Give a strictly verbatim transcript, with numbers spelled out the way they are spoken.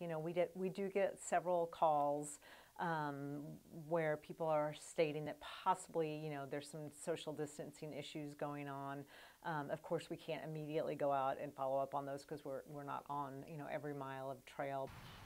You know, we did we do get several calls um, where people are stating that possibly, you know, there's some social distancing issues going on. Um, of course, we can't immediately go out and follow up on those because we're we're not on, you know, every mile of trail.